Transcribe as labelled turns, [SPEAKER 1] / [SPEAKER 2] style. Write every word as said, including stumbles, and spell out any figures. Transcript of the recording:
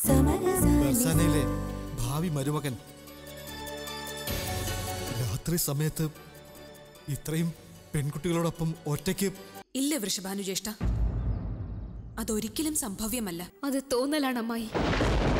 [SPEAKER 1] ബർസാനയിലെ ഭാവി മരുമകൻ രാത്രി സമയത്ത് ഇത്രയും പെൺകുട്ടികളോടൊപ്പം ഒറ്റയ്ക്ക്?
[SPEAKER 2] ഇല്ല വൃഷഭാനുജ്യേഷ്ഠ, അതൊരിക്കലും സംഭവ്യമല്ല.
[SPEAKER 3] അത് തോന്നലാണ് അമ്മായി.